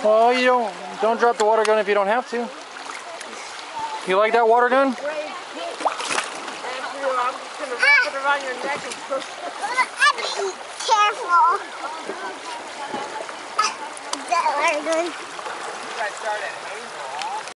Well, you don't drop the water gun if you don't have to. You like that water gun? I'm just gonna wrap it around your neck and push. Be careful. That water gun. You guys start at 8.